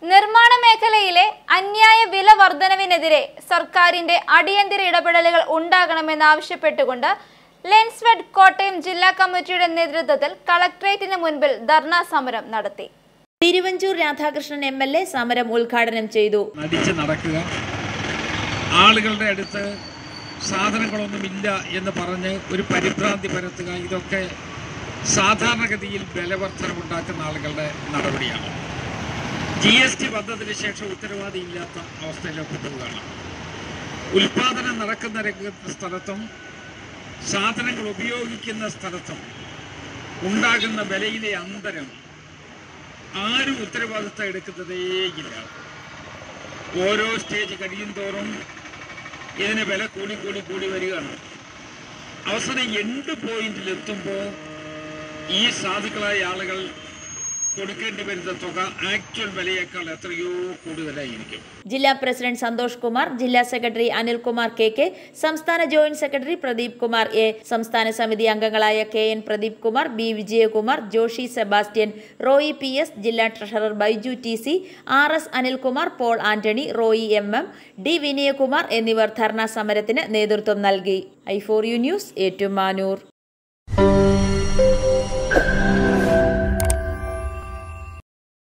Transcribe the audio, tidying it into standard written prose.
നിർമ്മാണ മേഖലയിലെ അന്യായ വില വർധനവിനെതിരെ സർക്കാരിന്റെ അടിയന്തര ഇടപെടലുകൾ ഉണ്ടാകണമെന്നാവശ്യപ്പെട്ടുകൊണ്ട് ലെൻസ്ഫെഡ് കോട്ടയം ജില്ലാ കമ്മിറ്റിയുടെ നേതൃത്വത്തിൽ കളക്ടറേറ്റിന് മുൻപിൽ ധർണാ സമരം നടത്തി. തിരുവഞ്ചൂർ രാധാകൃഷ്ണൻ എംഎൽഎ സമരം ഉദ്ഘാടനം ചെയ്തു. ആളുകളുടെ അടുത്ത് സാധനങ്ങളൊന്നുമില്ല എന്ന് പറഞ്ഞ് ഒരു പരിഭ്രാന്തി പരത്തുക, ഇതൊക്കെ സാധാരണഗതിയിൽ ബലവർദ്ധനവുണ്ടാക്കുന്ന ആളുകളുടെ നടപടിയാണ്. GST വന്നതിന് ശേഷം ഉത്തരവാദിയില്ലാത്ത അവസ്ഥയിലേക്ക് പോവുകയാണ്. ഉൽപാദനം നടക്കുന്ന സ്ഥലത്തും സാധനങ്ങൾ ഉപയോഗിക്കുന്ന സ്ഥലത്തും ഉണ്ടാകുന്ന വിലയിലെ അന്തരം ആരും ഉത്തരവാദിത്തം എടുക്കുന്നതേയില്ല. ഓരോ സ്റ്റേജ് കഴിയും തോറും ഇതിന് വില കൂടി വരികയാണ്. അവസാനം എൻഡ് പോയിന്റിലെത്തുമ്പോൾ ഈ സാധുക്കളായ ആളുകൾ കൊടുക്കേണ്ടി വരുന്ന തുക ആക്ച്വൽ വിലയേക്കാൾ എത്രയോ കൂടുതലായിരിക്കും. ജില്ലാ പ്രസിഡന്റ് സന്തോഷ് കുമാർ, ജില്ലാ സെക്രട്ടറി അനിൽകുമാർ KK, സംസ്ഥാന joint secretary Pradeep Kumar A, സംസ്ഥാന സമിതി അംഗങ്ങളായ KN Pradeep Kumar, B Vijayakumar, Joshy Sebastian, Roy PS, ജില്ലാ treasurer Baiju TC, RS Anilkumar, Paul Antony, Roy MM, D Vinayakumar എന്നിവർ ധർണാ സമരത്തിന് നേതൃത്വം നൽകി. I4U news, Ettumanoor.